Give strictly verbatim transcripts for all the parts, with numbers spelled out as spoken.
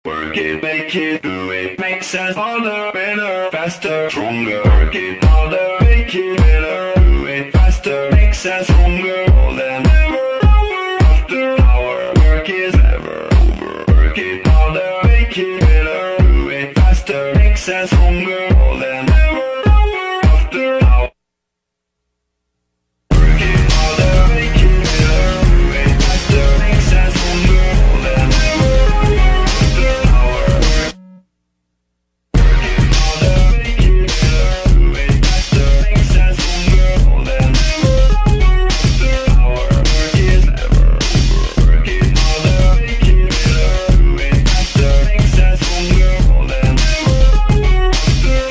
Work it, make it, do it, makes us harder, better, faster, stronger. Work it harder, make it better, do it faster, makes us stronger. More than ever, hour after hour, work is never over. Work it harder, make it better, do it faster, makes us stronger. More than ever, hour after hour. Work it harder, make it better, do it faster, makes us stronger. More than ever, hour after hour. Work it harder, make it better, do it faster, makes us stronger. More than ever, hour after hour. Work is never over. Work it harder, make it better, do it faster, makes us stronger. More than ever, hour after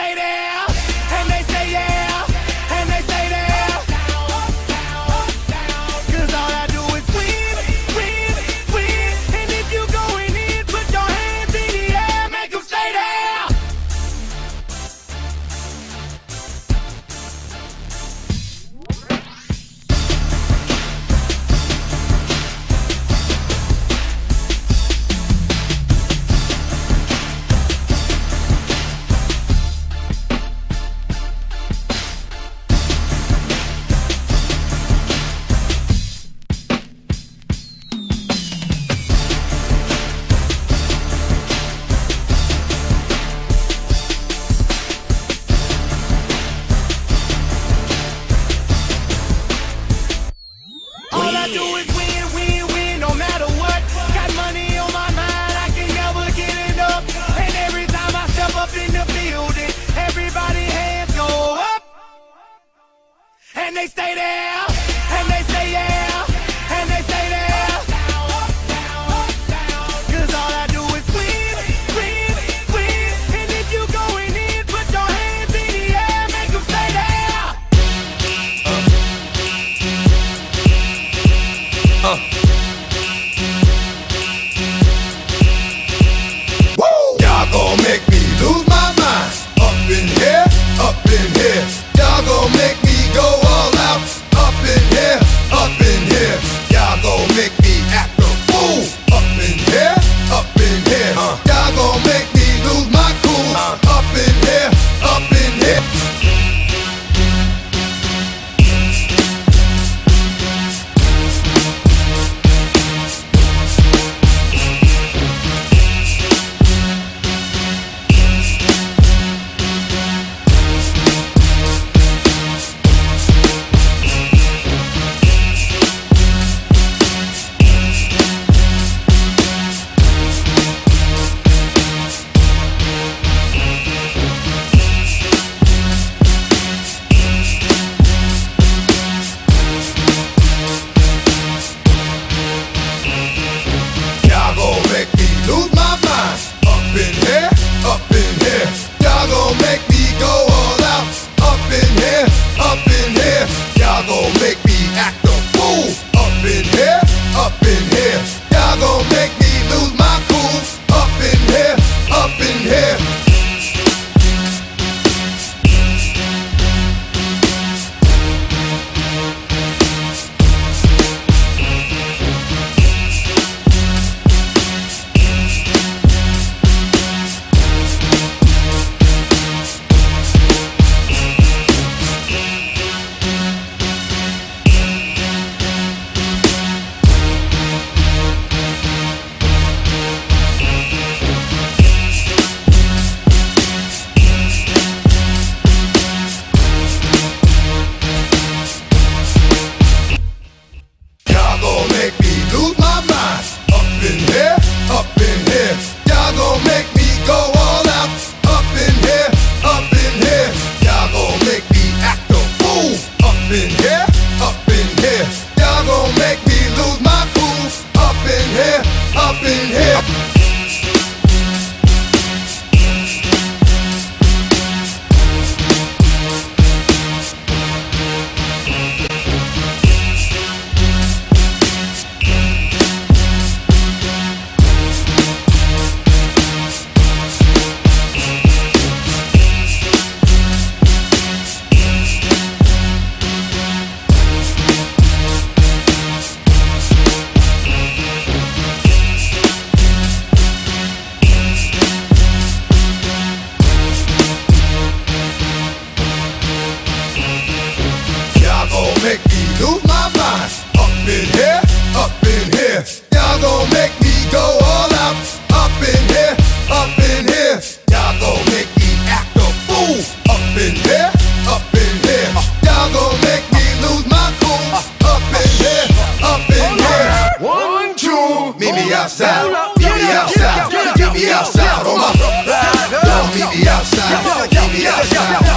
stay there, and they say yeah, and they stay there. Cause all I do is win, win, win. And if you going in, put your hands in the air, make them stay there. All I do is win, win, win, no matter what. Got money on my mind, I can never get enough. And every time I step up in the building, everybody hands go up. And they stay there, and they say yeah, and they stay there. Cause all I do is win, win, win. And if you going in, put your hands in the air, make them stay there. Uh. Woo! Y'all gon' make me lose my mind. Up in here, up in here. Y'all gon' make me go all out. Up in here, up in here. Y'all gon' make me act a fool. Up in here, up in here. Uh. Y'all gon' make me lose my cool. Uh. Up in here, up in here. Y'all gon' make me lose my mind. Up in here, up in here. Y'all gon' make me go all out. Up in here, up in here. Y'all gon' make me act a fool. Up in here, up in here. Y'all gon' make me lose my cool. Up in here, up in here. Y'all gon' make me lose my mind. Up in here, up in here. Y'all gon' make me go all out. Up in here, up in here. Y'all gon' make me act a fool. Up in here, up in here. Y'all gon' make me lose my cool. Up in here, up in here. Y'all gon' make me lose my mind. Up in here, up in here. Y'all gon' make me go all out. Up in here, up in here. Y'all gon' make me act a fool. Up in here, up in here. Y'all gon' make me lose my cool. Up in here, up in here. One, two. Meet me outside. Meet me outside. Meet me outside. On my. Don't meet me outside. Meet me outside.